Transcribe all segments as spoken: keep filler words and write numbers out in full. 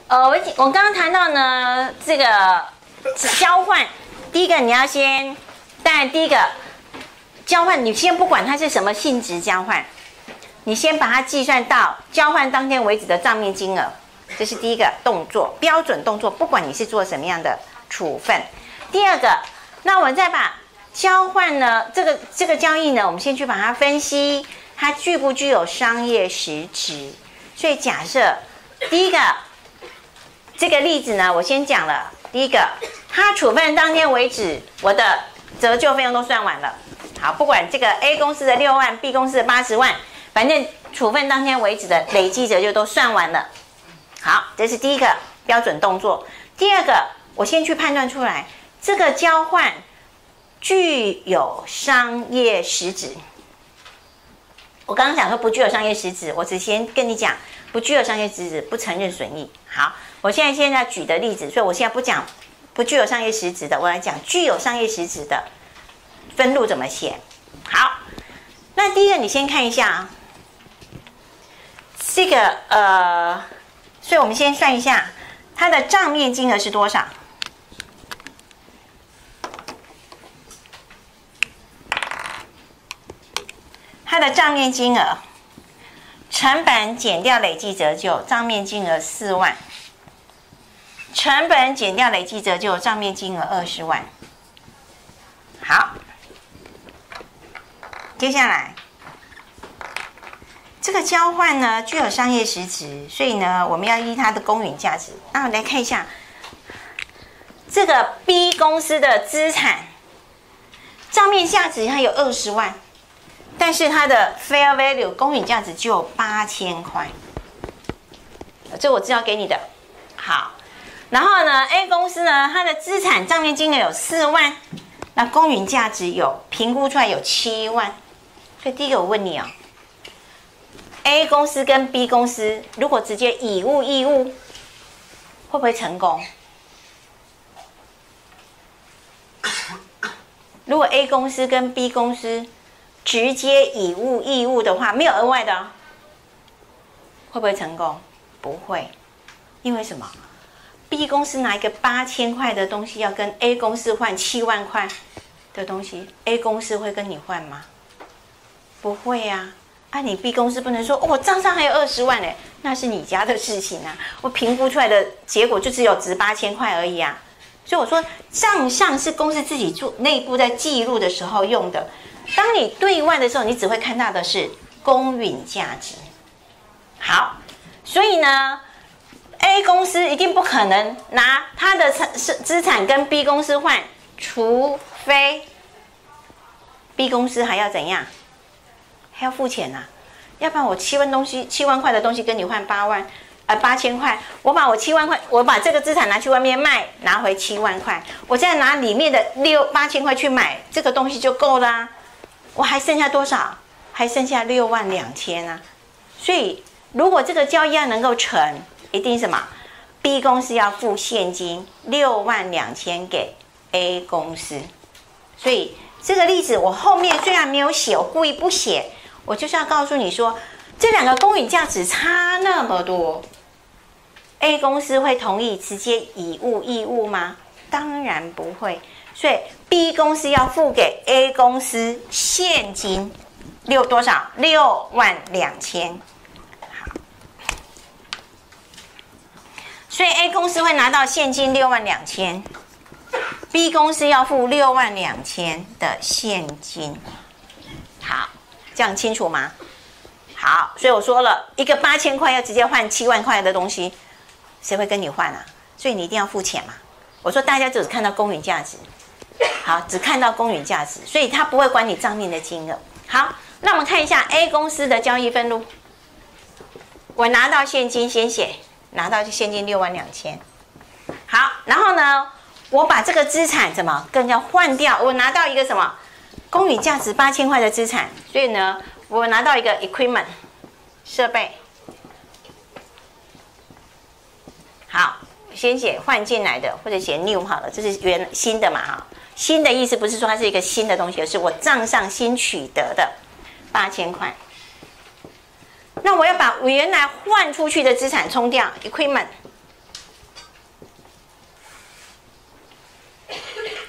呃，我我刚刚谈到呢，这个交换，第一个你要先，当然第一个交换，你先不管它是什么性质交换，你先把它计算到交换当天为止的账面金额，这是第一个动作，标准动作，不管你是做什么样的处分。第二个，那我们再把交换呢，这个这个交易呢，我们先去把它分析，它具不具有商业实质。所以假设第一个。这个例子呢，我先讲了。第一个，他处分当天为止，我的折旧费用都算完了。好，不管这个 A 公司的六万 ，B 公司的八十万，反正处分当天为止的累计折旧都算完了。好，这是第一个标准动作。第二个，我先去判断出来，这个交换具有商业实质。我刚刚讲说不具有商业实质，我只先跟你讲不具有商业实质，不承认损益。好。我现在现在举的例子，所以我现在不讲不具有商业实质的，我来讲具有商业实质的分录怎么写。好，那第一个你先看一下啊，这个呃，所以我们先算一下它的账面金额是多少。它的账面金额，成本减掉累计折旧，账面金额四万。成本减掉累计折旧，账面金额二十万。好，接下来这个交换呢具有商业实质，所以呢我们要依它的公允价值。那我们来看一下这个 B 公司的资产账面价值它有二十万，但是它的 fair value 公允价值就有八千块，这我资料给你的。好。然后呢 ，A 公司呢，它的资产账面金额有四万，那公允价值有评估出来有七万。所以第一个我问你哦 ，A 公司跟 B 公司如果直接以物易物，会不会成功？如果 A 公司跟 B 公司直接以物易物的话，没有额外的哦，会不会成功？不会，因为什么？B 公司拿一个八千块的东西要跟 A 公司换七万块的东西 ，A 公司会跟你换吗？不会呀、啊。啊，你 B 公司不能说，哦，我账上还有二十万呢，那是你家的事情啊。我评估出来的结果就只有值八千块而已啊。所以我说，账上是公司自己做内部在记录的时候用的。当你对外的时候，你只会看到的是公允价值。好，所以呢。A 公司一定不可能拿他的资产跟 B 公司换，除非 B 公司还要怎样？还要付钱啊！要不然我七万东西七万块的东西跟你换八万，呃八千块，我把我七万块，我把这个资产拿去外面卖，拿回七万块，我再拿里面的六八千块去买这个东西就够啦、啊。我还剩下多少？还剩下六万两千啊！所以如果这个交易要能够成，一定什么 ？B 公司要付现金六万两千给 A 公司，所以这个例子我后面虽然没有写，我故意不写，我就是要告诉你说，这两个公允价值差那么多 ，A 公司会同意直接以物易物吗？当然不会，所以 B 公司要付给 A 公司现金六多少？六万两千。所以 A 公司会拿到现金六万两千 ，B 公司要付六万两千的现金。好，这样清楚吗？好，所以我说了一个八千块要直接换七万块的东西，谁会跟你换啊？所以你一定要付钱嘛。我说大家只看到公允价值，好，只看到公允价值，所以他不会管你账面的金额。好，那我们看一下 A 公司的交易分录，我拿到现金先写。拿到现金六万两千，好，然后呢，我把这个资产怎么跟人家换掉？我拿到一个什么公允价值八千块的资产，所以呢，我拿到一个 equipment 设备。好，先写换进来的，或者写 new 好了，这是原新的嘛哈。新的意思不是说它是一个新的东西，而是我账上新取得的八千块。那我要把我原来换出去的资产冲掉 equipment，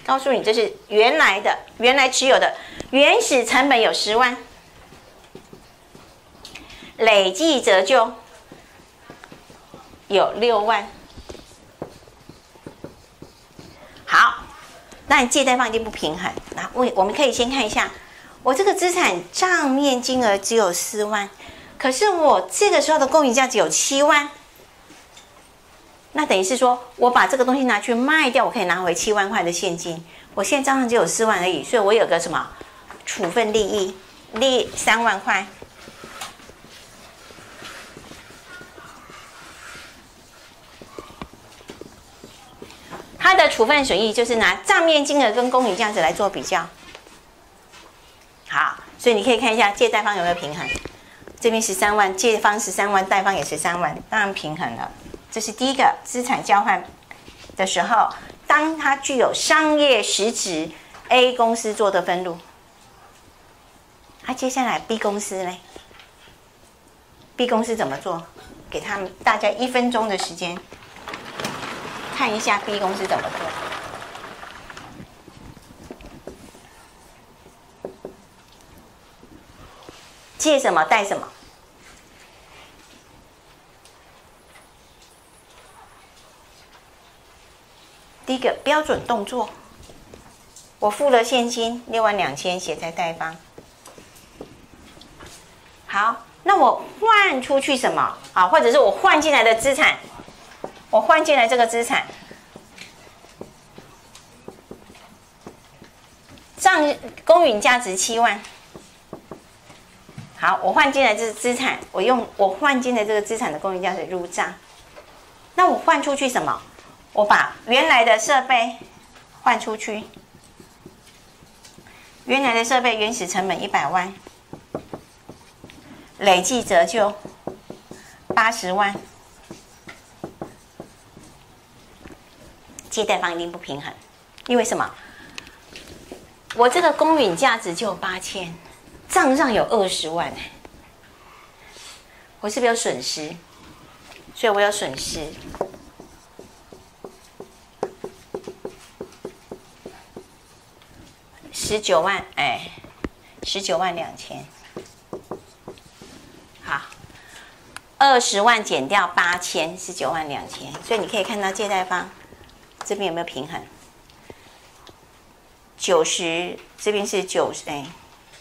告诉你这是原来的，原来持有的原始成本有十万，累计折旧有六万。好，那你借贷方一定不平衡。那我我们可以先看一下，我这个资产账面金额只有四万，可是我这个时候的公允价值有七万。那等于是说，我把这个东西拿去卖掉，我可以拿回七万块的现金。我现在账上只有四万而已，所以我有个什么处分利益，利三万块。它的处分损益就是拿账面金额跟公允价值来做比较。好，所以你可以看一下借贷方有没有平衡。这边十三万，借方十三万，贷方也十三万，当然平衡了。这是第一个资产交换的时候，当它具有商业实质 ，A 公司做的分录。那、啊、接下来 B 公司呢 ？B 公司怎么做？给他们大家一分钟的时间，看一下 B 公司怎么做。借什么贷什么？第一个标准动作，我付了现金六万两千，写在贷方。好，那我换出去什么啊？或者是我换进来的资产，我换进来这个资产，账公允价值七万。好，我换进来这资产，我用我换进来这个资产的公允价值入账。那我换出去什么？我把原来的设备换出去，原来的设备原始成本一百万，累计折旧八十万，借贷方一定不平衡，因为什么？我这个公允价值就有八千，账上有二十万，我是不是有损失？所以我有损失。十九万，哎，十九万两千，好，二十万减掉八千，十九万两千，所以你可以看到借贷方这边有没有平衡？九十这边是九十，哎，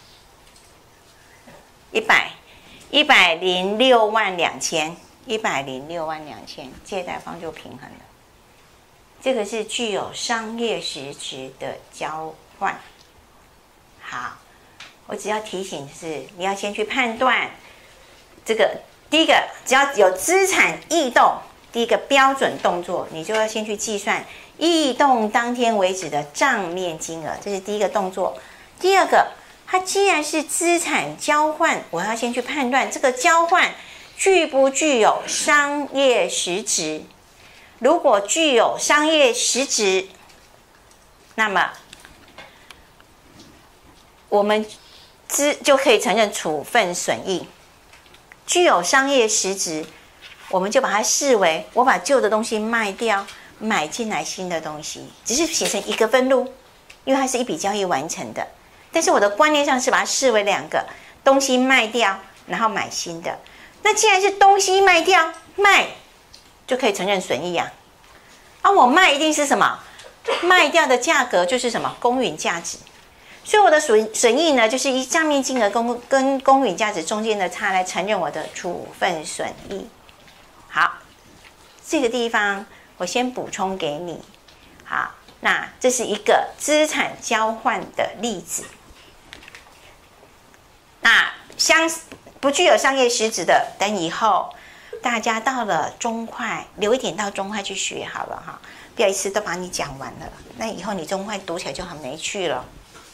一百，一百零六万两千，一百零六万两千，借贷方就平衡了。这个是具有商业实质的交换。好，我只要提醒是，你要先去判断这个第一个，只要有资产异动，第一个标准动作，你就要先去计算异动当天为止的账面金额，这是第一个动作。第二个，它既然是资产交换，我要先去判断这个交换具不具有商业实质。如果具有商业实质，那么我们资就可以承认处分损益。具有商业实质，我们就把它视为我把旧的东西卖掉，买进来新的东西，只是写成一个分录，因为它是一笔交易完成的。但是我的观念上是把它视为两个东西卖掉，然后买新的。那既然是东西卖掉，卖就可以承认损益啊。啊，我卖一定是什么？卖掉的价格就是什么？公允价值。所以我的损损益呢，就是以账面金额跟跟公允价值中间的差来承认我的处分损益。好，这个地方我先补充给你。好，那这是一个资产交换的例子。那相不具有商业实质的，等以后大家到了中快，留一点到中快去学好了哈，不要一次都把你讲完了，那以后你中快读起来就很没趣了。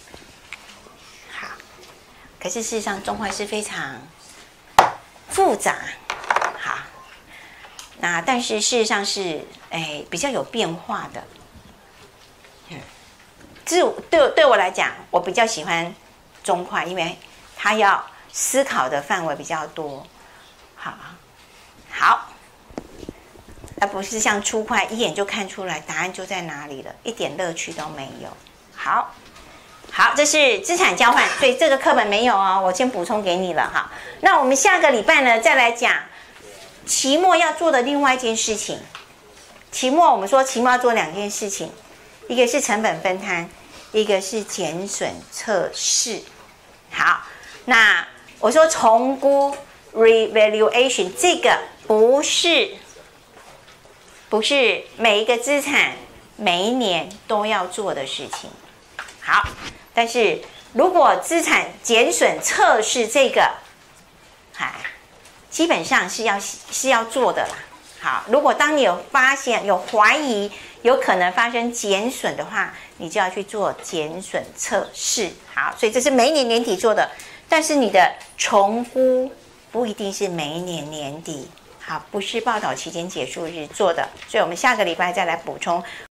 可是事实上，中快是非常复杂，好，那但是事实上是哎比较有变化的，嗯，这对对我来讲，我比较喜欢中快，因为它要思考的范围比较多，好，好， 而不是像初会一眼就看出来答案就在哪里了，一点乐趣都没有。好，好，这是资产交换，所以这个课本没有哦，我先补充给你了哈。那我们下个礼拜呢，再来讲期末要做的另外一件事情。期末我们说期末要做两件事情，一个是成本分摊，一个是减损测试。好，那我说重估 revaluation 这个不是不是每一个资产每一年都要做的事情。好，但是如果资产减损测试这个，哎，基本上是要是要做的啦。好，如果当你有发现有怀疑有可能发生减损的话，你就要去做减损测试。好，所以这是每一年年底做的，但是你的重估不一定是每一年年底，好，不是报道期间结束日做的，所以我们下个礼拜再来补充